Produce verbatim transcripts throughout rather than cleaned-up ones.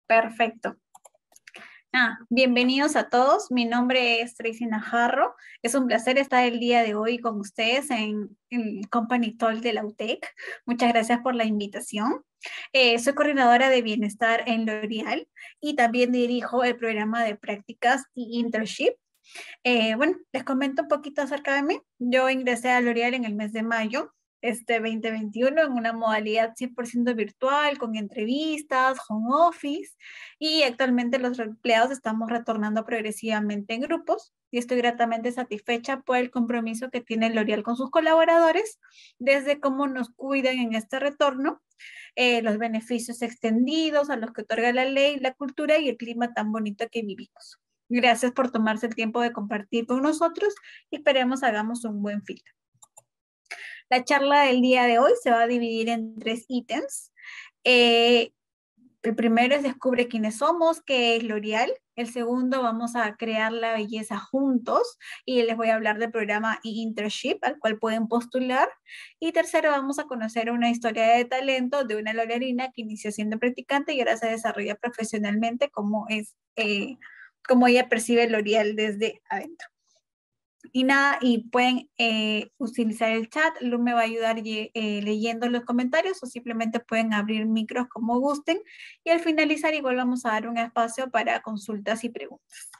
Perfecto. Ah, bienvenidos a todos. Mi nombre es Tracy Najarro. Es un placer estar el día de hoy con ustedes en el Company Talk de la U T E C. Muchas gracias por la invitación. Eh, soy coordinadora de bienestar en L'Oréal y también dirijo el programa de prácticas y internship. Eh, bueno, les comento un poquito acerca de mí. Yo ingresé a L'Oréal en el mes de mayo este veinte veintiuno en una modalidad cien por ciento virtual, con entrevistas, home office, y actualmente los empleados estamos retornando progresivamente en grupos, y estoy gratamente satisfecha por el compromiso que tiene L'Oréal con sus colaboradores, desde cómo nos cuidan en este retorno, eh, los beneficios extendidos a los que otorga la ley, la cultura y el clima tan bonito que vivimos. Gracias por tomarse el tiempo de compartir con nosotros y esperemos hagamos un buen fit. La charla del día de hoy se va a dividir en tres ítems. Eh, el primero es descubre quiénes somos, qué es L'Oréal. El segundo, vamos a crear la belleza juntos y les voy a hablar del programa e-internship al cual pueden postular. Y tercero, vamos a conocer una historia de talento de una L'Orealina que inició siendo practicante y ahora se desarrolla profesionalmente, como es, eh, como ella percibe L'Oréal desde adentro. Y nada, y pueden eh, utilizar el chat. Lu me va a ayudar eh, leyendo los comentarios, o simplemente pueden abrir micros como gusten. Y al finalizar igual vamos a dar un espacio para consultas y preguntas.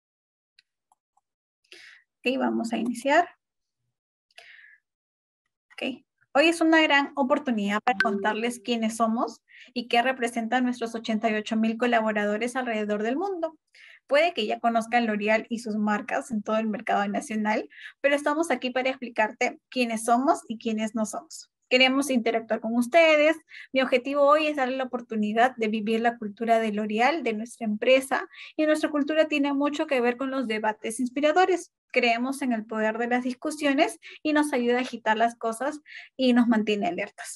Ok, vamos a iniciar. Ok. Hoy es una gran oportunidad para contarles quiénes somos y qué representan nuestros ochenta y ocho mil colaboradores alrededor del mundo. Puede que ya conozcan L'Oréal y sus marcas en todo el mercado nacional, pero estamos aquí para explicarte quiénes somos y quiénes no somos. Queremos interactuar con ustedes. Mi objetivo hoy es darle la oportunidad de vivir la cultura de L'Oréal, de nuestra empresa, y nuestra cultura tiene mucho que ver con los debates inspiradores. Creemos en el poder de las discusiones y nos ayuda a agitar las cosas y nos mantiene alertas.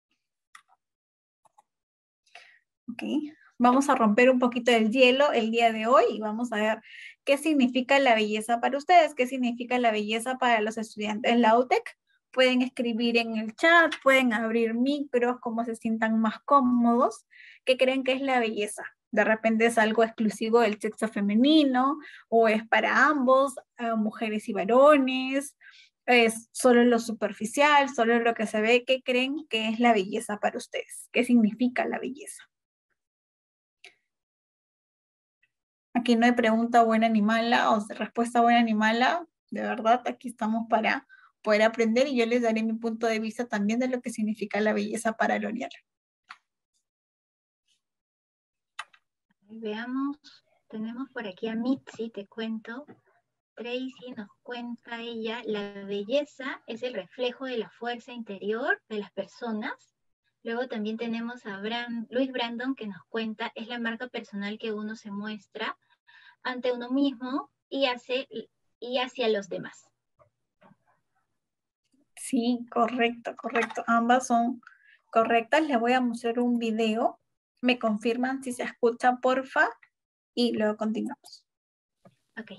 Ok. Vamos a romper un poquito el hielo el día de hoy y vamos a ver qué significa la belleza para ustedes, qué significa la belleza para los estudiantes de la U T E C. Pueden escribir en el chat, pueden abrir micros, como se sientan más cómodos. ¿Qué creen que es la belleza? De repente es algo exclusivo del sexo femenino o es para ambos, eh, mujeres y varones. Es solo lo superficial, solo lo que se ve. ¿Qué creen que es la belleza para ustedes? ¿Qué significa la belleza? Aquí no hay pregunta buena ni mala o respuesta buena ni mala. De verdad, aquí estamos para poder aprender y yo les daré mi punto de vista también de lo que significa la belleza para L'Oréal. Veamos, tenemos por aquí a Mitzi, te cuento. Tracy nos cuenta ella, la belleza es el reflejo de la fuerza interior de las personas. Luego también tenemos a Brand, Luis Brandon que nos cuenta, es la marca personal que uno se muestra ante uno mismo y, hace, y hacia los demás. Sí, correcto, correcto. Ambas son correctas. Les voy a mostrar un video. Me confirman si se escucha, porfa, y luego continuamos. Ok.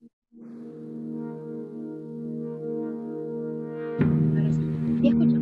Ahora sí, sí escucho.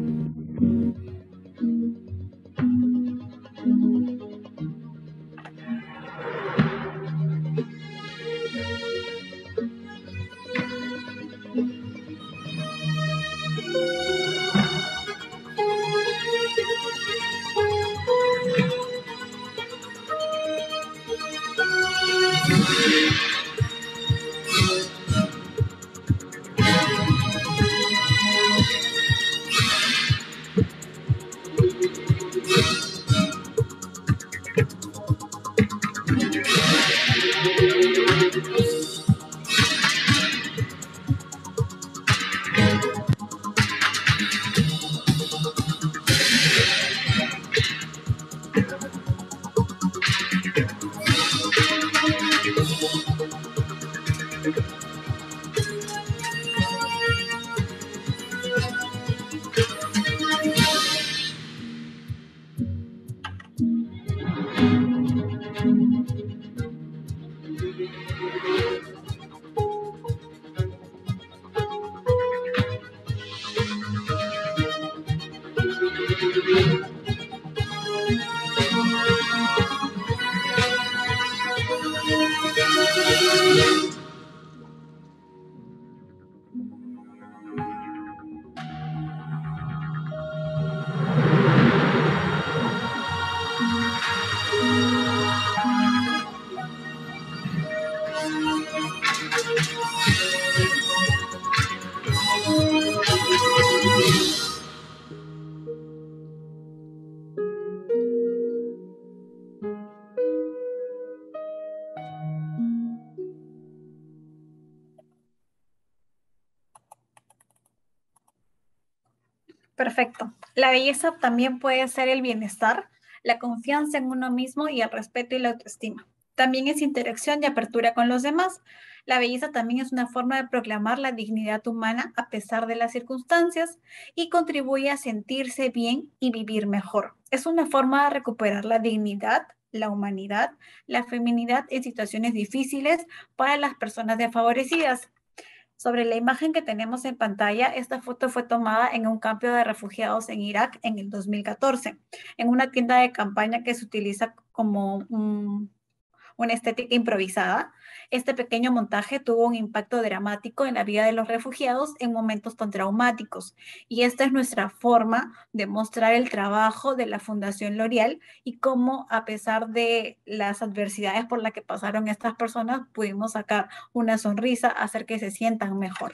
Perfecto. La belleza también puede ser el bienestar, la confianza en uno mismo y el respeto y la autoestima. También es interacción y apertura con los demás. La belleza también es una forma de proclamar la dignidad humana a pesar de las circunstancias y contribuye a sentirse bien y vivir mejor. Es una forma de recuperar la dignidad, la humanidad, la feminidad en situaciones difíciles para las personas desfavorecidas. Sobre la imagen que tenemos en pantalla, esta foto fue tomada en un campo de refugiados en Irak en el dos mil catorce, en una tienda de campaña que se utiliza como un, una estética improvisada. Este pequeño montaje tuvo un impacto dramático en la vida de los refugiados en momentos tan traumáticos. Y esta es nuestra forma de mostrar el trabajo de la Fundación L'Oréal y cómo, a pesar de las adversidades por las que pasaron estas personas, pudimos sacar una sonrisa, hacer que se sientan mejor.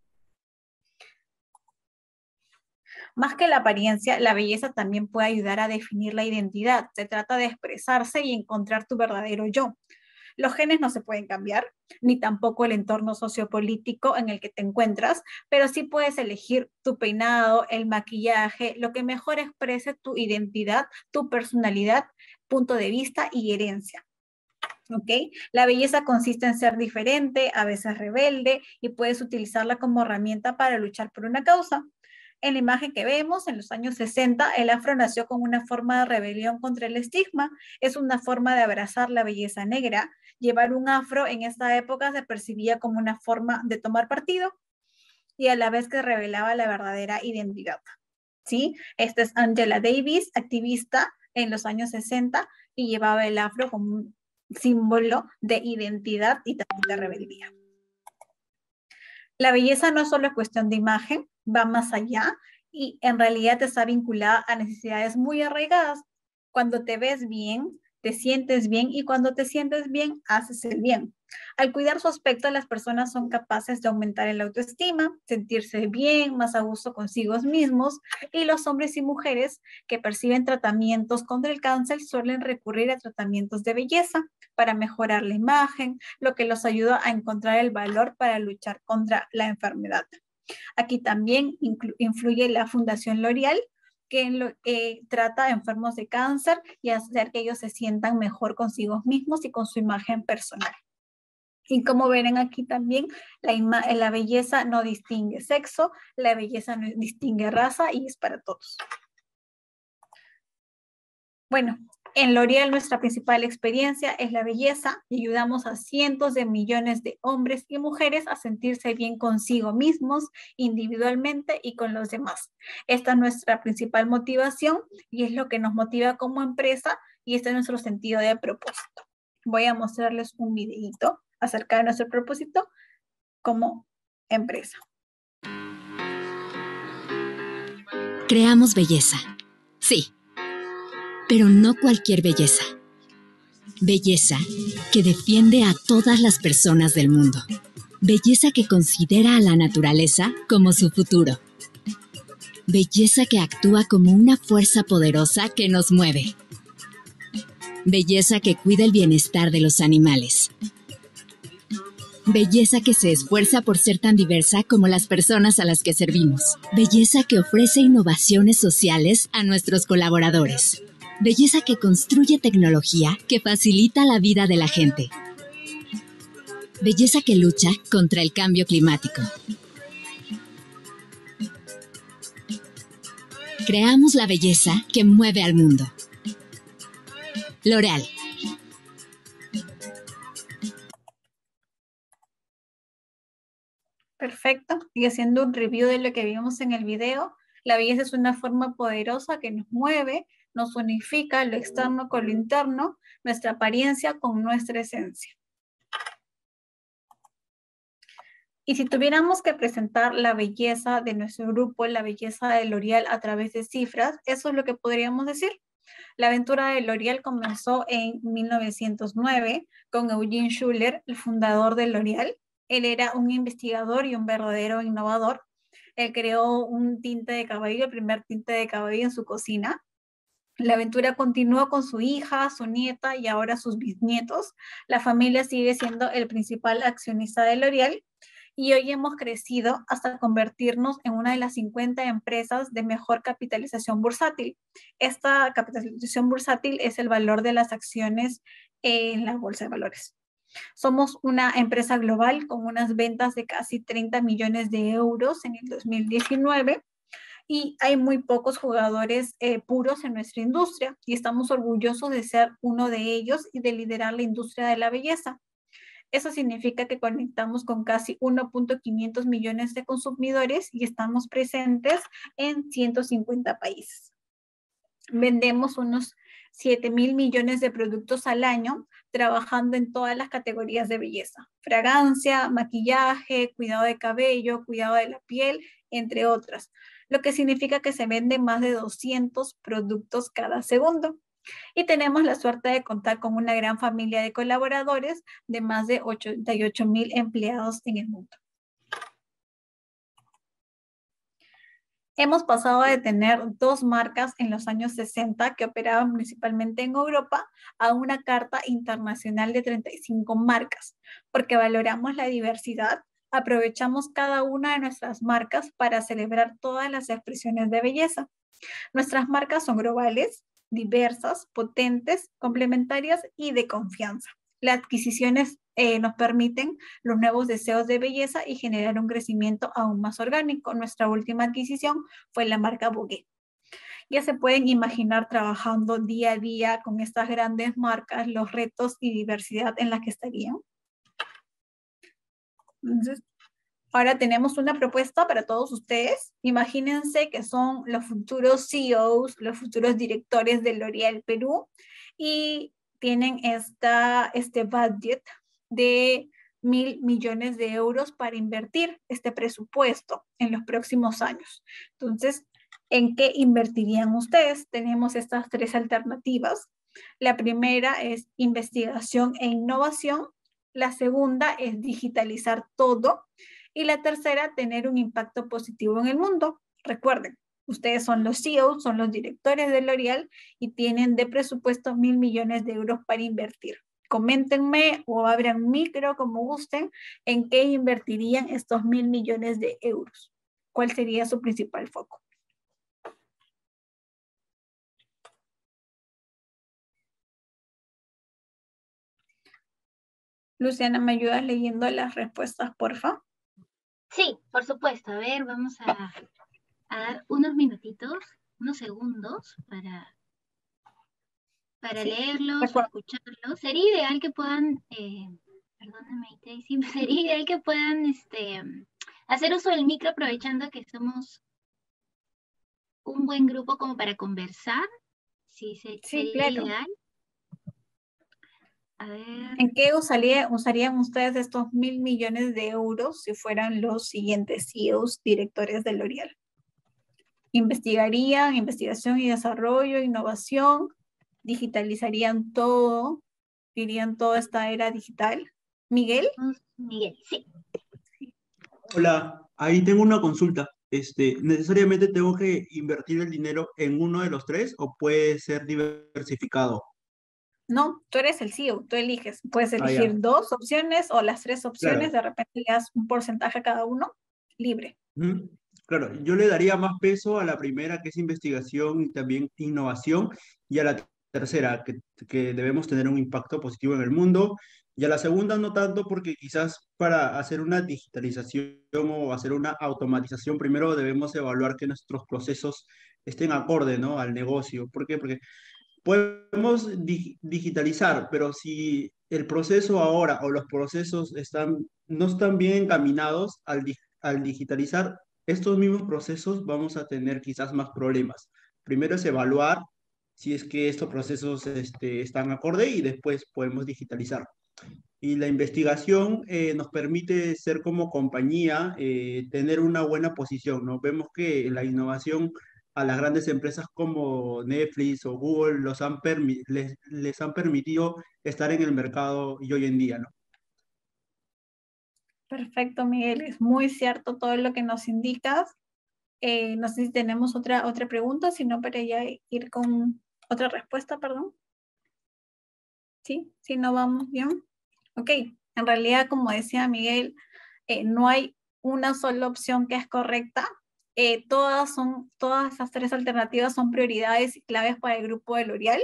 Más que la apariencia, la belleza también puede ayudar a definir la identidad. Se trata de expresarse y encontrar tu verdadero yo. Los genes no se pueden cambiar, ni tampoco el entorno sociopolítico en el que te encuentras, pero sí puedes elegir tu peinado, el maquillaje, lo que mejor exprese tu identidad, tu personalidad, punto de vista y herencia. ¿Ok? La belleza consiste en ser diferente, a veces rebelde, y puedes utilizarla como herramienta para luchar por una causa. En la imagen que vemos, en los años sesenta, el afro nació como una forma de rebelión contra el estigma. Es una forma de abrazar la belleza negra. Llevar un afro en esta época se percibía como una forma de tomar partido y a la vez que revelaba la verdadera identidad. ¿Sí? Esta es Angela Davis, activista en los años sesenta, y llevaba el afro como un símbolo de identidad y también de rebeldía. La belleza no es solo cuestión de imagen, va más allá y en realidad está vinculada a necesidades muy arraigadas. Cuando te ves bien, te sientes bien y cuando te sientes bien, haces el bien. Al cuidar su aspecto, las personas son capaces de aumentar el autoestima, sentirse bien, más a gusto consigo mismos, y los hombres y mujeres que perciben tratamientos contra el cáncer suelen recurrir a tratamientos de belleza para mejorar la imagen, lo que los ayuda a encontrar el valor para luchar contra la enfermedad. Aquí también influye la Fundación L'Oréal, que lo, eh, trata a enfermos de cáncer y hacer que ellos se sientan mejor consigo mismos y con su imagen personal. Y como verán aquí también, la, la belleza no distingue sexo, la belleza no distingue raza y es para todos. Bueno, en L'Oréal nuestra principal experiencia es la belleza y ayudamos a cientos de millones de hombres y mujeres a sentirse bien consigo mismos, individualmente y con los demás. Esta es nuestra principal motivación y es lo que nos motiva como empresa y este es nuestro sentido de propósito. Voy a mostrarles un videito acerca de nuestro propósito como empresa. Creamos belleza. Sí. Pero no cualquier belleza. Belleza que defiende a todas las personas del mundo. Belleza que considera a la naturaleza como su futuro. Belleza que actúa como una fuerza poderosa que nos mueve. Belleza que cuida el bienestar de los animales. Belleza que se esfuerza por ser tan diversa como las personas a las que servimos. Belleza que ofrece innovaciones sociales a nuestros colaboradores. Belleza que construye tecnología que facilita la vida de la gente. Belleza que lucha contra el cambio climático. Creamos la belleza que mueve al mundo. L'Oréal. Perfecto. Y haciendo un review de lo que vimos en el video, la belleza es una forma poderosa que nos mueve, nos unifica lo externo con lo interno, nuestra apariencia con nuestra esencia. Y si tuviéramos que presentar la belleza de nuestro grupo, la belleza de L'Oréal a través de cifras, eso es lo que podríamos decir. La aventura de L'Oréal comenzó en mil novecientos nueve con Eugene Schuller, el fundador de L'Oréal. Él era un investigador y un verdadero innovador. Él creó un tinte de cabello, el primer tinte de cabello en su cocina. La aventura continuó con su hija, su nieta y ahora sus bisnietos. La familia sigue siendo el principal accionista de L'Oréal y hoy hemos crecido hasta convertirnos en una de las cincuenta empresas de mejor capitalización bursátil. Esta capitalización bursátil es el valor de las acciones en la bolsa de valores. Somos una empresa global con unas ventas de casi treinta millones de euros en el dos mil diecinueve y hay muy pocos jugadores eh, puros en nuestra industria y estamos orgullosos de ser uno de ellos y de liderar la industria de la belleza. Eso significa que conectamos con casi uno punto quinientos millones de consumidores y estamos presentes en ciento cincuenta países. Vendemos unos siete mil millones de productos al año, trabajando en todas las categorías de belleza: fragancia, maquillaje, cuidado de cabello, cuidado de la piel, entre otras, lo que significa que se venden más de doscientos productos cada segundo. Y tenemos la suerte de contar con una gran familia de colaboradores de más de ochenta y ocho mil empleados en el mundo. Hemos pasado de tener dos marcas en los años sesenta que operaban principalmente en Europa a una carta internacional de treinta y cinco marcas, porque valoramos la diversidad, aprovechamos cada una de nuestras marcas para celebrar todas las expresiones de belleza. Nuestras marcas son globales, diversas, potentes, complementarias y de confianza. Las adquisiciones eh, nos permiten los nuevos deseos de belleza y generar un crecimiento aún más orgánico. Nuestra última adquisición fue la marca Bogué. Ya se pueden imaginar trabajando día a día con estas grandes marcas, los retos y diversidad en las que estarían. Entonces, ahora tenemos una propuesta para todos ustedes. Imagínense que son los futuros C E Os, los futuros directores de L'Oréal Perú y tienen esta, este budget de mil millones de euros para invertir este presupuesto en los próximos años. Entonces, ¿en qué invertirían ustedes? Tenemos estas tres alternativas. La primera es investigación e innovación. La segunda es digitalizar todo. Y la tercera, tener un impacto positivo en el mundo. Recuerden, ustedes son los C E Os, son los directores de L'Oréal y tienen de presupuesto mil millones de euros para invertir. Coméntenme o abran micro como gusten en qué invertirían estos mil millones de euros. ¿Cuál sería su principal foco? Luciana, ¿me ayudas leyendo las respuestas, porfa? Sí, por supuesto. A ver, vamos a, a dar unos minutitos, unos segundos para, para sí, leerlos o escucharlos. Sería ideal que puedan, eh, perdóname, Daisy, sería ideal que puedan este, hacer uso del micro aprovechando que somos un buen grupo como para conversar. Sí, se, sí sería claro. Ideal. A ver. ¿En qué usaría, usarían ustedes estos mil millones de euros si fueran los siguientes C E Os, directores de L'Oréal? ¿Investigarían, investigación y desarrollo, innovación? ¿Digitalizarían todo? ¿Irían toda esta era digital? ¿Miguel? Miguel, sí. Hola, ahí tengo una consulta. Este, ¿necesariamente tengo que invertir el dinero en uno de los tres o puede ser diversificado? No, tú eres el C E O, tú eliges. Puedes Ah, elegir ya. dos opciones o las tres opciones, Claro. de repente le das un porcentaje a cada uno, libre. Ujú. Claro, yo le daría más peso a la primera, que es investigación y también innovación, y a la tercera, que, que debemos tener un impacto positivo en el mundo, y a la segunda no tanto, porque quizás para hacer una digitalización o hacer una automatización, primero debemos evaluar que nuestros procesos estén acorde, ¿no?, al negocio. ¿Por qué? Porque podemos dig- digitalizar, pero si el proceso ahora o los procesos están, no están bien encaminados al, di- al digitalizar, estos mismos procesos vamos a tener quizás más problemas. Primero es evaluar si es que estos procesos este, están acorde y después podemos digitalizar. Y la investigación eh, nos permite ser como compañía, eh, tener una buena posición, ¿no? Vemos que la innovación a las grandes empresas como Netflix o Google los han permi- les, les han permitido estar en el mercado y hoy en día, ¿no? Perfecto, Miguel, es muy cierto todo lo que nos indicas. Eh, no sé si tenemos otra, otra pregunta, sino para ya ir con otra respuesta, perdón. ¿Sí? ¿Sí no vamos bien? Ok, en realidad, como decía Miguel, Eh, no hay una sola opción que es correcta. Eh, todas, son, todas esas tres alternativas son prioridades y claves para el grupo de L'Oréal.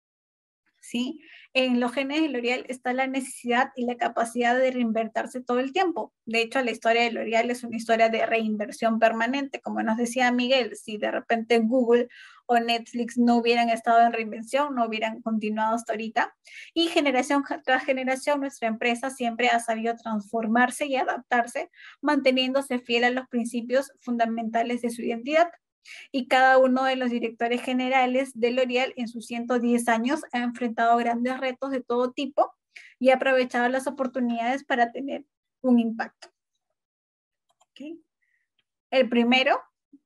¿Sí? En los genes de L'Oréal está la necesidad y la capacidad de reinvertirse todo el tiempo. De hecho, la historia de L'Oréal es una historia de reinversión permanente. Como nos decía Miguel, si de repente Google o Netflix no hubieran estado en reinvención, no hubieran continuado hasta ahorita. Y generación tras generación, nuestra empresa siempre ha sabido transformarse y adaptarse, manteniéndose fiel a los principios fundamentales de su identidad. Y cada uno de los directores generales de L'Oréal en sus ciento diez años ha enfrentado grandes retos de todo tipo y ha aprovechado las oportunidades para tener un impacto. ¿Okay? El primero,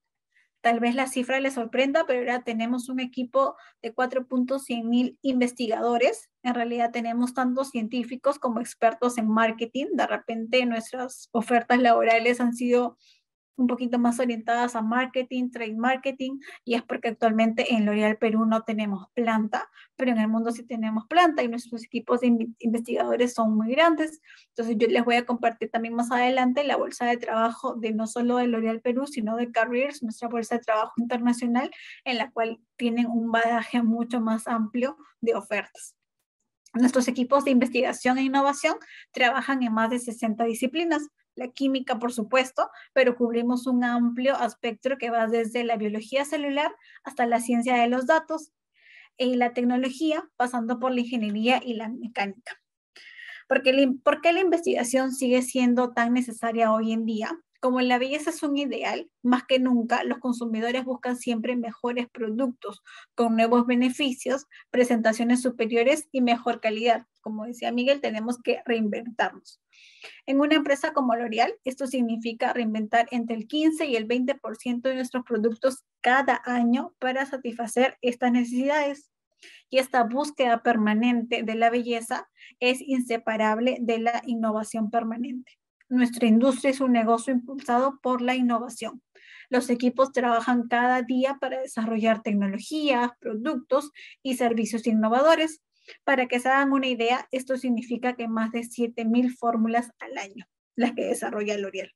tal vez la cifra les sorprenda, pero ahora tenemos un equipo de cuatro punto cien mil investigadores. En realidad tenemos tanto científicos como expertos en marketing. De repente nuestras ofertas laborales han sido un poquito más orientadas a marketing, trade marketing, y es porque actualmente en L'Oréal Perú no tenemos planta, pero en el mundo sí tenemos planta y nuestros equipos de in investigadores son muy grandes. Entonces yo les voy a compartir también más adelante la bolsa de trabajo de no solo de L'Oréal Perú, sino de Careers, nuestra bolsa de trabajo internacional, en la cual tienen un bagaje mucho más amplio de ofertas. Nuestros equipos de investigación e innovación trabajan en más de sesenta disciplinas. La química, por supuesto, pero cubrimos un amplio espectro que va desde la biología celular hasta la ciencia de los datos y la tecnología, pasando por la ingeniería y la mecánica. ¿Por qué, ¿Por qué la investigación sigue siendo tan necesaria hoy en día? Como la belleza es un ideal, más que nunca los consumidores buscan siempre mejores productos, con nuevos beneficios, presentaciones superiores y mejor calidad. Como decía Miguel, tenemos que reinventarnos. En una empresa como L'Oréal, esto significa reinventar entre el quince y el veinte por ciento de nuestros productos cada año para satisfacer estas necesidades. Y esta búsqueda permanente de la belleza es inseparable de la innovación permanente. Nuestra industria es un negocio impulsado por la innovación. Los equipos trabajan cada día para desarrollar tecnologías, productos y servicios innovadores. Para que se hagan una idea, esto significa que más de siete mil fórmulas al año, las que desarrolla L'Oréal.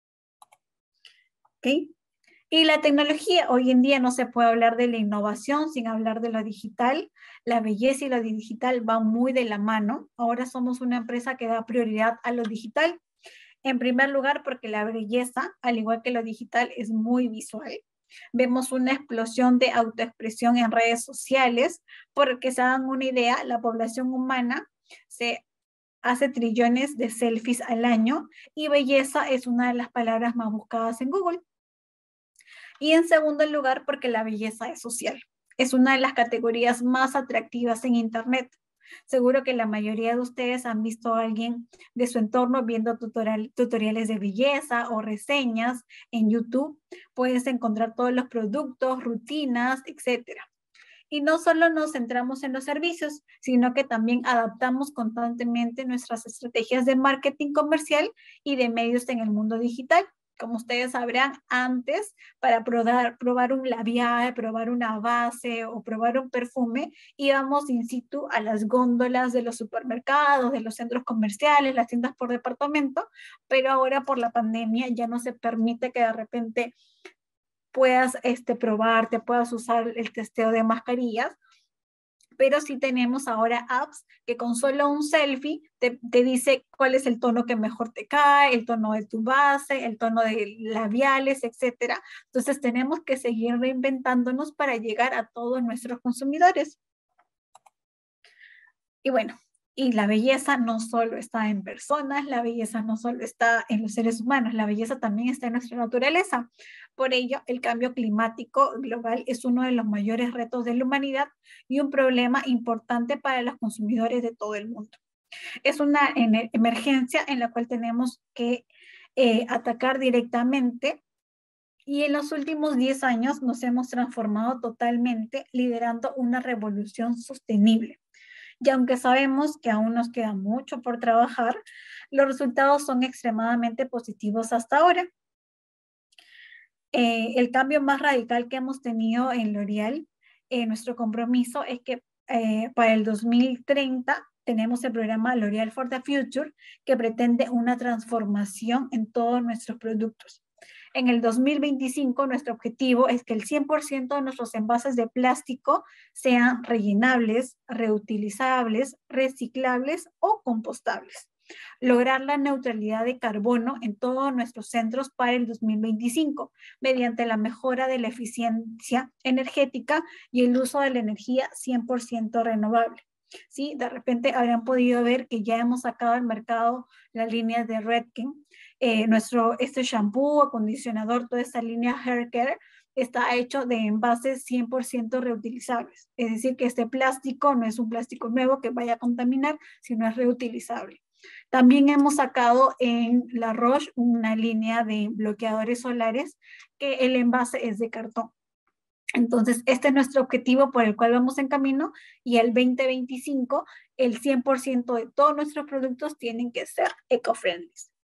¿Okay? Y la tecnología, hoy en día no se puede hablar de la innovación sin hablar de lo digital. La belleza y lo digital van muy de la mano. Ahora somos una empresa que da prioridad a lo digital. En primer lugar, porque la belleza, al igual que lo digital, es muy visual. Vemos una explosión de autoexpresión en redes sociales. Porque se hagan una idea, la población humana se hace trillones de selfies al año y belleza es una de las palabras más buscadas en Google. Y en segundo lugar, porque la belleza es social. Es una de las categorías más atractivas en Internet. Seguro que la mayoría de ustedes han visto a alguien de su entorno viendo tutorial, tutoriales de belleza o reseñas en YouTube. Puedes encontrar todos los productos, rutinas, etcétera. Y no solo nos centramos en los servicios, sino que también adaptamos constantemente nuestras estrategias de marketing comercial y de medios en el mundo digital. Como ustedes sabrán, antes para probar, probar un labial, probar una base o probar un perfume, íbamos in situ a las góndolas de los supermercados, de los centros comerciales, las tiendas por departamento, pero ahora por la pandemia ya no se permite que de repente puedas este, probar, te puedas usar el testeo de mascarillas, pero sí tenemos ahora apps que con solo un selfie te, te dice cuál es el tono que mejor te cae, el tono de tu base, el tono de labiales, etcétera. Entonces tenemos que seguir reinventándonos para llegar a todos nuestros consumidores. Y bueno, y la belleza no solo está en personas, la belleza no solo está en los seres humanos, la belleza también está en nuestra naturaleza. Por ello, el cambio climático global es uno de los mayores retos de la humanidad y un problema importante para los consumidores de todo el mundo. Es una emergencia en la cual tenemos que eh, atacar directamente. Y en los últimos diez años nos hemos transformado totalmente liderando una revolución sostenible. Y aunque sabemos que aún nos queda mucho por trabajar, los resultados son extremadamente positivos hasta ahora. Eh, el cambio más radical que hemos tenido en L'Oréal, eh, nuestro compromiso es que eh, para el dos mil treinta tenemos el programa L'Oréal for the Future, que pretende una transformación en todos nuestros productos. En el dos mil veinticinco, nuestro objetivo es que el cien por ciento de nuestros envases de plástico sean rellenables, reutilizables, reciclables o compostables. Lograr la neutralidad de carbono en todos nuestros centros para el dos mil veinticinco, mediante la mejora de la eficiencia energética y el uso de la energía cien por ciento renovable. ¿Sí? De repente habrán podido ver que ya hemos sacado al mercado la línea de Redken. Eh, nuestro, este shampoo, acondicionador, toda esta línea Hair Care está hecho de envases cien por ciento reutilizables. Es decir, que este plástico no es un plástico nuevo que vaya a contaminar, sino es reutilizable. También hemos sacado en La Roche una línea de bloqueadores solares que el envase es de cartón. Entonces, este es nuestro objetivo por el cual vamos en camino, y el veinte veinticinco, el cien por ciento de todos nuestros productos tienen que ser eco-friendly.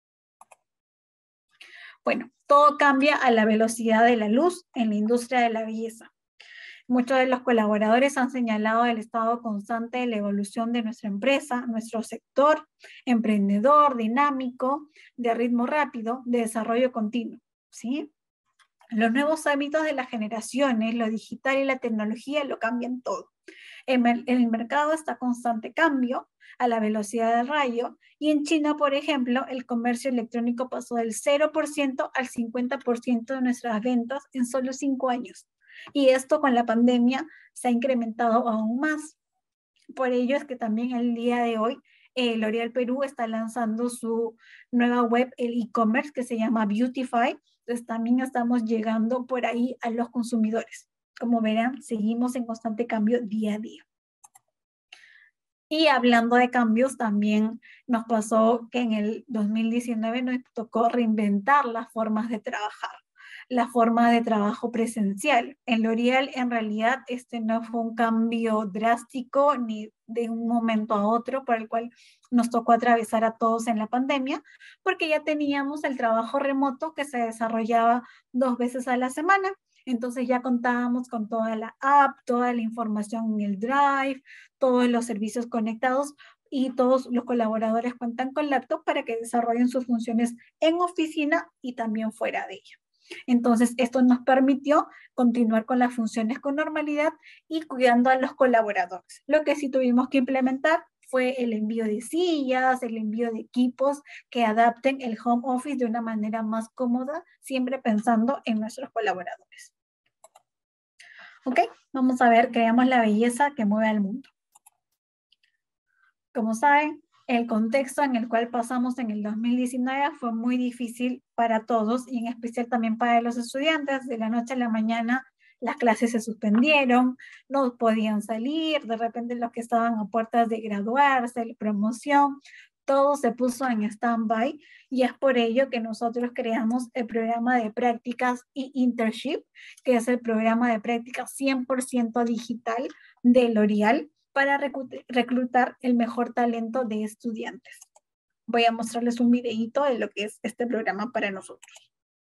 Bueno, todo cambia a la velocidad de la luz en la industria de la belleza. Muchos de los colaboradores han señalado el estado constante de la evolución de nuestra empresa, nuestro sector emprendedor, dinámico, de ritmo rápido, de desarrollo continuo, ¿sí? Los nuevos hábitos de las generaciones, lo digital y la tecnología lo cambian todo. El, el mercado está en constante cambio a la velocidad del rayo, y en China, por ejemplo, el comercio electrónico pasó del cero por ciento al cincuenta por ciento de nuestras ventas en solo cinco años. Y esto con la pandemia se ha incrementado aún más. Por ello es que también el día de hoy eh, L'Oréal Perú está lanzando su nueva web, el e-commerce, que se llama Beautify. Entonces también estamos llegando por ahí a los consumidores. Como verán, seguimos en constante cambio día a día. Y hablando de cambios, también nos pasó que en el dos mil diecinueve nos tocó reinventar las formas de trabajar, la forma de trabajo presencial. En L'Oréal, en realidad, este no fue un cambio drástico ni de un momento a otro, por el cual nos tocó atravesar a todos en la pandemia, porque ya teníamos el trabajo remoto que se desarrollaba dos veces a la semana. Entonces ya contábamos con toda la app, toda la información en el Drive, todos los servicios conectados, y todos los colaboradores cuentan con laptop para que desarrollen sus funciones en oficina y también fuera de ella. Entonces, esto nos permitió continuar con las funciones con normalidad y cuidando a los colaboradores. Lo que sí tuvimos que implementar fue el envío de sillas, el envío de equipos que adapten el home office de una manera más cómoda, siempre pensando en nuestros colaboradores. Ok, vamos a ver, creamos la belleza que mueve al mundo. Como saben, el contexto en el cual pasamos en el dos mil diecinueve fue muy difícil para todos, y en especial también para los estudiantes. De la noche a la mañana las clases se suspendieron, no podían salir, de repente los que estaban a puertas de graduarse, la promoción, todo se puso en stand-by, y es por ello que nosotros creamos el programa de prácticas y internship, que es el programa de prácticas cien por ciento digital de L'Oréal, para reclutar el mejor talento de estudiantes. Voy a mostrarles un videíto de lo que es este programa para nosotros.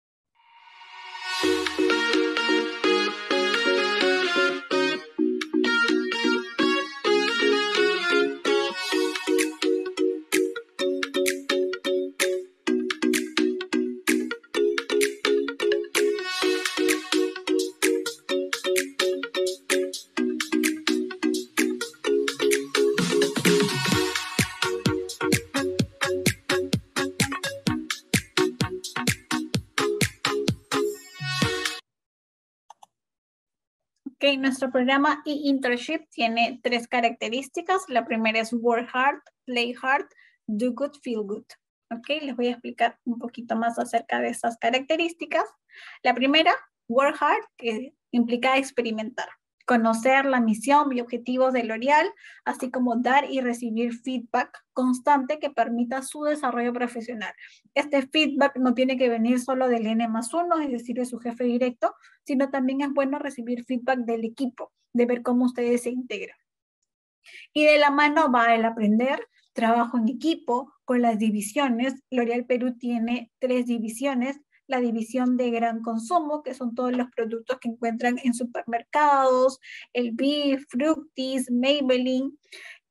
Okay, nuestro programa e-internship tiene tres características. La primera es work hard, play hard, do good, feel good. Ok, les voy a explicar un poquito más acerca de esas características. La primera, work hard, que implica experimentar, conocer la misión y objetivos de L'Oréal, así como dar y recibir feedback constante que permita su desarrollo profesional. Este feedback no tiene que venir solo del N más uno, es decir, de su jefe directo, sino también es bueno recibir feedback del equipo, de ver cómo ustedes se integran. Y de la mano va el aprender, trabajo en equipo, con las divisiones. L'Oréal Perú tiene tres divisiones: la división de gran consumo, que son todos los productos que encuentran en supermercados, el Beef, Fructis, Maybelline.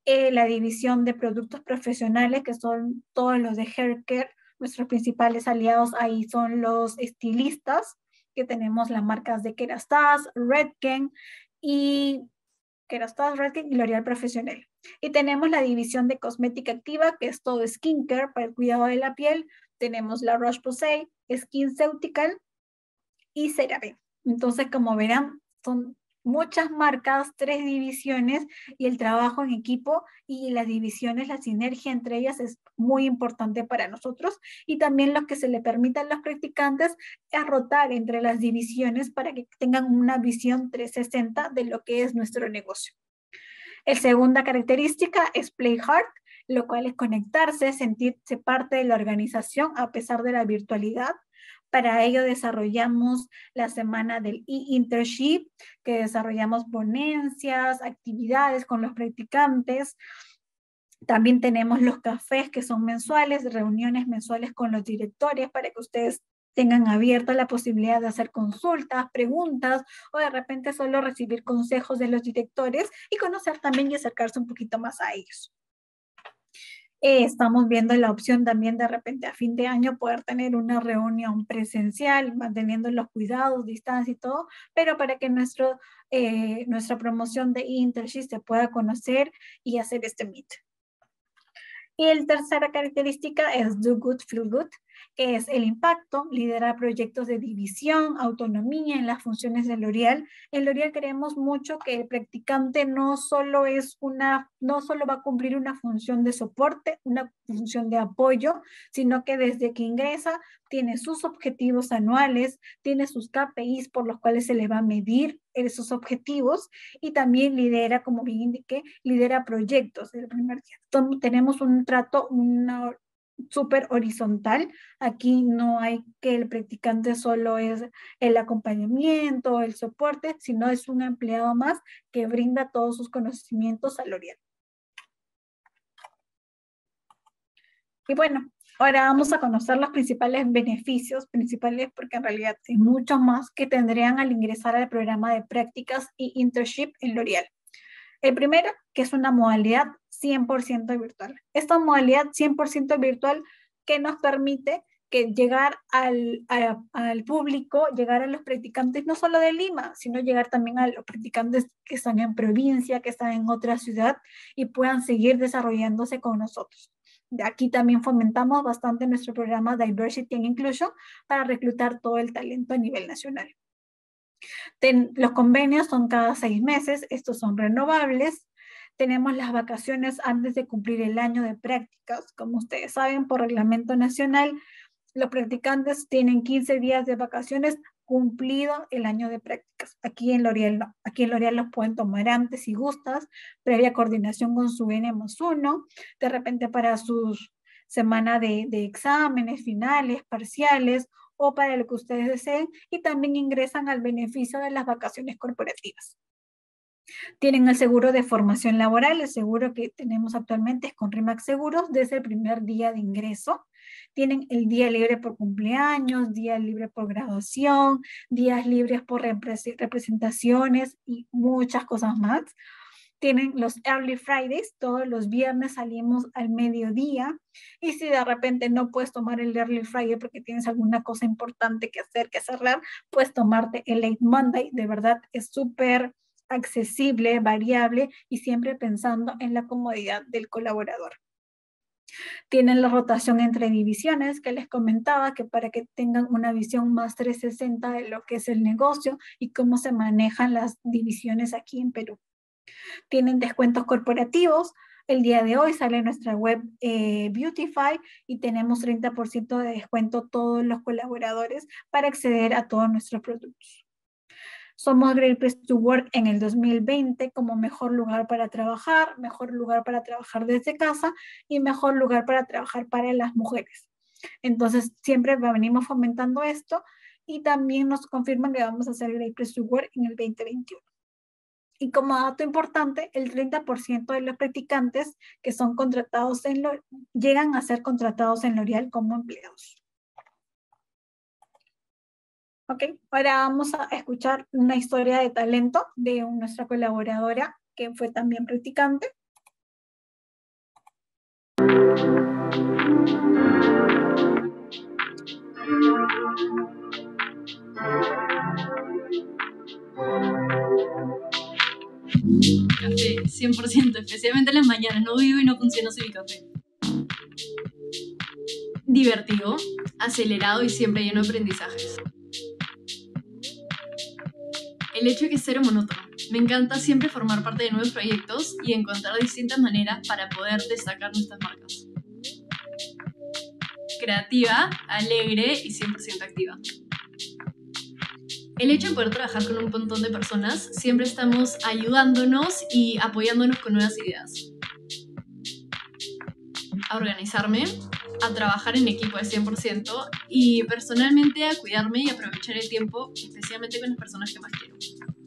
eh, la división de productos profesionales, que son todos los de hair care. Nuestros principales aliados ahí son los estilistas, que tenemos las marcas de Kerastase, Redken y Kerastase, Redken y L'Oréal Profesional. Y tenemos la división de cosmética activa, que es todo skincare para el cuidado de la piel. Tenemos la Roche-Posay, SkinCeutical y CeraVe. Entonces, como verán, son muchas marcas, tres divisiones, y el trabajo en equipo y las divisiones, la sinergia entre ellas es muy importante para nosotros, y también lo que se le permite a los practicantes es rotar entre las divisiones para que tengan una visión trescientos sesenta de lo que es nuestro negocio. La segunda característica es Play Hard, lo cual es conectarse, sentirse parte de la organización a pesar de la virtualidad. Para ello desarrollamos la semana del e-internship, que desarrollamos ponencias, actividades con los practicantes. También tenemos los cafés, que son mensuales, reuniones mensuales con los directores para que ustedes tengan abierta la posibilidad de hacer consultas, preguntas, o de repente solo recibir consejos de los directores y conocer también y acercarse un poquito más a ellos. Eh, estamos viendo la opción también de repente a fin de año poder tener una reunión presencial, manteniendo los cuidados, distancia y todo, pero para que nuestro, eh, nuestra promoción de internship se pueda conocer y hacer este meet. Y la tercera característica es Do Good, Feel Good, que es el impacto, liderar proyectos de división, autonomía en las funciones de L'Oréal. En L'Oréal queremos mucho que el practicante no solo, es una, no solo va a cumplir una función de soporte, una función de apoyo, sino que desde que ingresa tiene sus objetivos anuales, tiene sus K P Is por los cuales se le va a medir esos objetivos, y también lidera, como bien indiqué, lidera proyectos el primer día. Entonces, tenemos un trato, una súper horizontal. Aquí no hay que el practicante solo es el acompañamiento, el soporte, sino es un empleado más que brinda todos sus conocimientos a L'Oréal. Y bueno, ahora vamos a conocer los principales beneficios, principales porque en realidad hay muchos más que tendrían al ingresar al programa de prácticas y internship en L'Oréal. El primero, que es una modalidad cien por ciento virtual. Esta modalidad cien por ciento virtual que nos permite que llegar al, a, al público, llegar a los practicantes no solo de Lima, sino llegar también a los practicantes que están en provincia, que están en otra ciudad y puedan seguir desarrollándose con nosotros. Aquí también fomentamos bastante nuestro programa Diversity and Inclusion para reclutar todo el talento a nivel nacional. Ten, los convenios son cada seis meses, estos son renovables. Tenemos las vacaciones antes de cumplir el año de prácticas. Como ustedes saben, por reglamento nacional, los practicantes tienen quince días de vacaciones cumplido el año de prácticas. Aquí en L'Oréal no. Aquí en L'Oréal los pueden tomar antes si gustas, previa coordinación con su N más uno, de repente para sus semana de, de exámenes finales, parciales, o para lo que ustedes deseen, y también ingresan al beneficio de las vacaciones corporativas. Tienen el seguro de formación laboral, el seguro que tenemos actualmente es con RIMAX Seguros desde el primer día de ingreso. Tienen el día libre por cumpleaños, día libre por graduación, días libres por representaciones y muchas cosas más. Tienen los Early Fridays, todos los viernes salimos al mediodía, y si de repente no puedes tomar el Early Friday porque tienes alguna cosa importante que hacer, que cerrar, puedes tomarte el Late Monday. De verdad es súper accesible, variable y siempre pensando en la comodidad del colaborador. Tienen la rotación entre divisiones que les comentaba, que para que tengan una visión más trescientos sesenta de lo que es el negocio y cómo se manejan las divisiones aquí en Perú. Tienen descuentos corporativos. El día de hoy sale nuestra web eh, Beautify y tenemos treinta por ciento de descuento todos los colaboradores para acceder a todos nuestros productos. Somos Great Place to Work en el dos mil veinte como mejor lugar para trabajar, mejor lugar para trabajar desde casa y mejor lugar para trabajar para las mujeres. Entonces siempre venimos fomentando esto, y también nos confirman que vamos a ser Great Place to Work en el veinte veintiuno. Y como dato importante, el treinta por ciento de los practicantes que son contratados en lo, llegan a ser contratados en L'Oréal como empleados. Ok, ahora vamos a escuchar una historia de talento de nuestra colaboradora que fue también practicante. Café, cien por ciento, especialmente en las mañanas. No vivo y no funciono sin mi café. Divertido, acelerado y siempre lleno de aprendizajes. El hecho de que es cero monótono. Me encanta siempre formar parte de nuevos proyectos y encontrar distintas maneras para poder destacar nuestras marcas. Creativa, alegre y cien por ciento activa. El hecho de poder trabajar con un montón de personas, siempre estamos ayudándonos y apoyándonos con nuevas ideas. A organizarme, a trabajar en equipo de cien por ciento y personalmente a cuidarme y aprovechar el tiempo, especialmente con las personas que más quiero.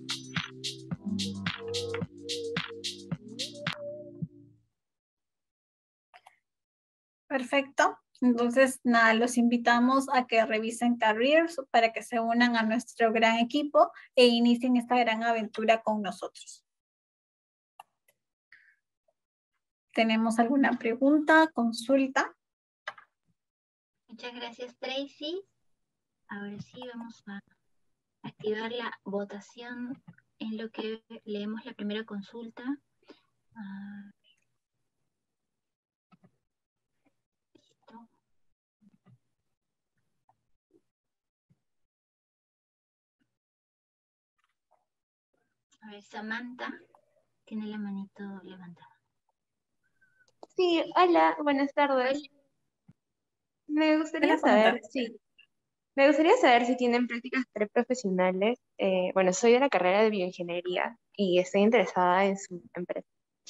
Perfecto. Entonces, nada, los invitamos a que revisen Careers para que se unan a nuestro gran equipo e inicien esta gran aventura con nosotros. ¿Tenemos alguna pregunta, consulta? Muchas gracias, Tracy. Ahora sí vamos a activar la votación en lo que leemos la primera consulta. Uh, listo. A ver, Samantha tiene la manito levantada. Sí, hola, buenas tardes. Me gustaría saber, sí, me gustaría saber si tienen prácticas preprofesionales. Eh, bueno, soy de la carrera de bioingeniería y estoy interesada en su empresa.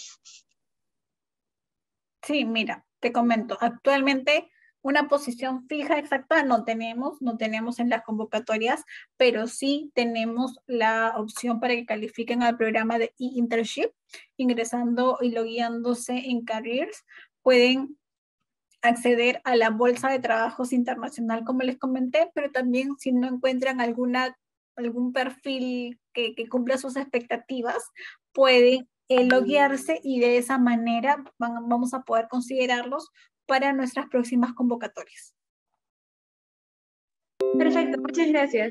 Sí, mira, te comento, actualmente una posición fija exacta no tenemos, no tenemos en las convocatorias, pero sí tenemos la opción para que califiquen al programa de e-internship, ingresando y logueándose en Careers, pueden acceder a la bolsa de trabajos internacional, como les comenté, pero también si no encuentran alguna, algún perfil que, que cumpla sus expectativas, pueden eh, loguearse y de esa manera van, vamos a poder considerarlos para nuestras próximas convocatorias. Perfecto, muchas gracias.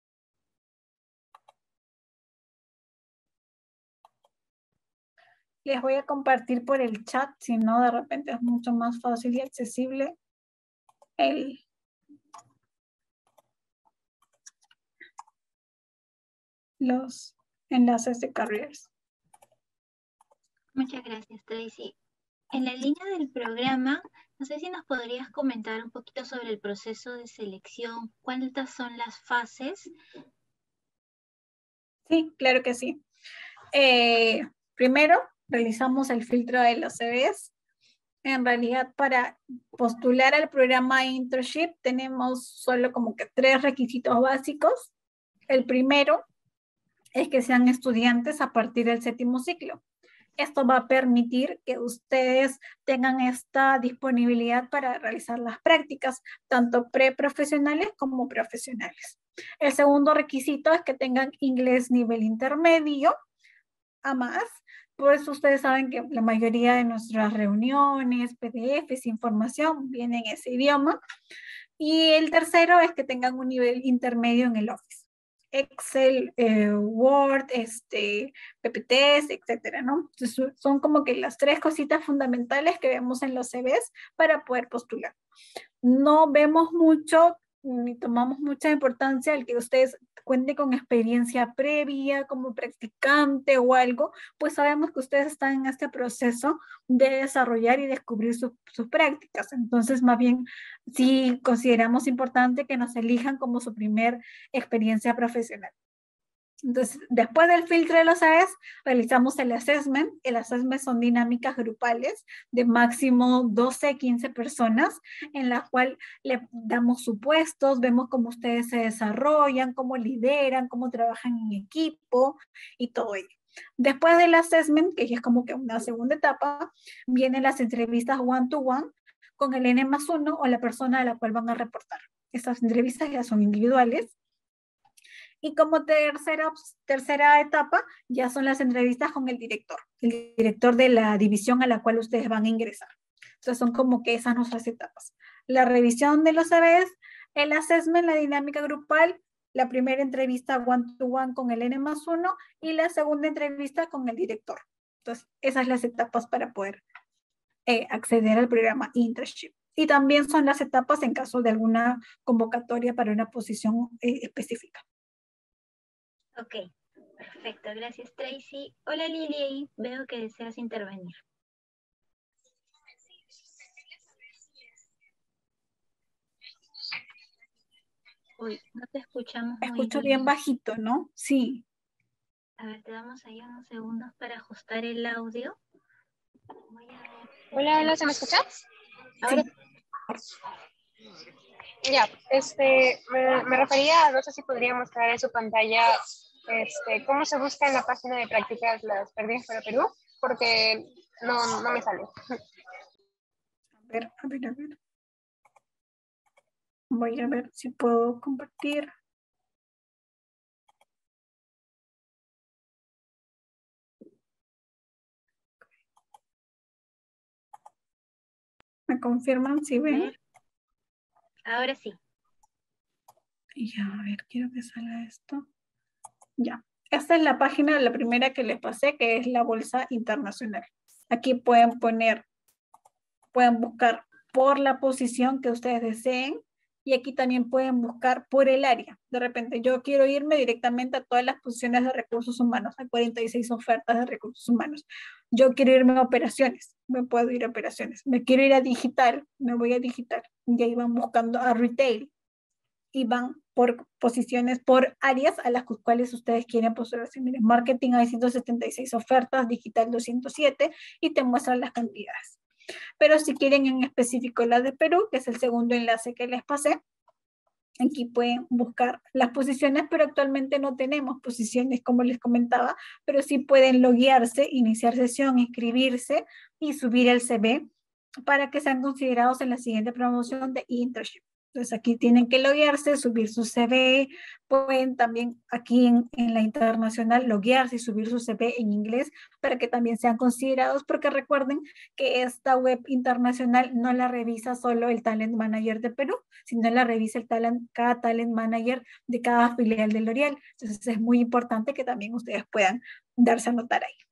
Les voy a compartir por el chat, si no, de repente es mucho más fácil y accesible el, los enlaces de Careers. Muchas gracias, Tracy. En la línea del programa, no sé si nos podrías comentar un poquito sobre el proceso de selección, cuántas son las fases. Sí, claro que sí. Eh, primero, realizamos el filtro de los C Vs. En realidad, para postular al programa Internship tenemos solo como que tres requisitos básicos. El primero es que sean estudiantes a partir del séptimo ciclo. Esto va a permitir que ustedes tengan esta disponibilidad para realizar las prácticas, tanto preprofesionales como profesionales. El segundo requisito es que tengan inglés nivel intermedio a más. Por eso ustedes saben que la mayoría de nuestras reuniones, P D Fs, información, viene en ese idioma. Y el tercero es que tengan un nivel intermedio en el Office. Excel, eh, Word, este, P P Ts, etcétera, ¿no? Entonces, son como que las tres cositas fundamentales que vemos en los C Vs para poder postular. No vemos mucho ni tomamos mucha importancia el que ustedes cuenten con experiencia previa como practicante o algo, pues sabemos que ustedes están en este proceso de desarrollar y descubrir su, sus prácticas. Entonces, más bien, sí consideramos importante que nos elijan como su primer experiencia profesional. Entonces, después del filtro de los C Vs, realizamos el assessment. El assessment son dinámicas grupales de máximo doce a quince personas, en la cual le damos supuestos, vemos cómo ustedes se desarrollan, cómo lideran, cómo trabajan en equipo y todo ello. Después del assessment, que ya es como que una segunda etapa, vienen las entrevistas one-to-one con el N más uno o la persona a la cual van a reportar. Estas entrevistas ya son individuales. Y como tercera, tercera etapa, ya son las entrevistas con el director, el director de la división a la cual ustedes van a ingresar. Entonces son como que esas nuestras etapas. La revisión de los C Vs, el assessment, la dinámica grupal, la primera entrevista one-to-one con el N más uno y la segunda entrevista con el director. Entonces, esas son las etapas para poder eh, acceder al programa internship. Y también son las etapas en caso de alguna convocatoria para una posición eh, específica. Ok, perfecto. Gracias, Tracy. Hola, Lili. Veo que deseas intervenir. Uy, no te escuchamos Me muy escucho bien. bien bajito, ¿no? Sí. A ver, te damos ahí unos segundos para ajustar el audio. Voy a ver. Hola, hola, ¿se me escucha? Ahora Ya, este, me, me refería, no sé si podría mostrar en su pantalla este, cómo se busca en la página de prácticas las pérdidas para Perú, porque no, no me sale. A ver, a ver, a ver. Voy a ver si puedo compartir. ¿Me confirman si ven? Ahora sí. Ya, a ver, quiero que salga esto. Ya. Esta es la página, la primera que les pasé, que es la Bolsa Internacional. Aquí pueden poner, pueden buscar por la posición que ustedes deseen y aquí también pueden buscar por el área. De repente, yo quiero irme directamente a todas las posiciones de recursos humanos, hay cuarenta y seis ofertas de recursos humanos. Yo quiero irme a operaciones, me puedo ir a operaciones. Me quiero ir a digital, me voy a digital. Y ahí van buscando a retail y van por posiciones, por áreas a las cuales ustedes quieren postularse. Miren, marketing hay ciento setenta y seis ofertas, digital doscientos siete y te muestran las cantidades. Pero si quieren en específico la de Perú, que es el segundo enlace que les pasé, aquí pueden buscar las posiciones, pero actualmente no tenemos posiciones, como les comentaba, pero sí pueden loguearse, iniciar sesión, inscribirse y subir el C V para que sean considerados en la siguiente promoción de internship. Entonces aquí tienen que loguearse, subir su C V, pueden también aquí en, en la internacional loguearse y subir su C V en inglés para que también sean considerados, porque recuerden que esta web internacional no la revisa solo el Talent Manager de Perú, sino la revisa el talent, cada Talent Manager de cada filial de L'Oréal. Entonces es muy importante que también ustedes puedan darse a notar ahí.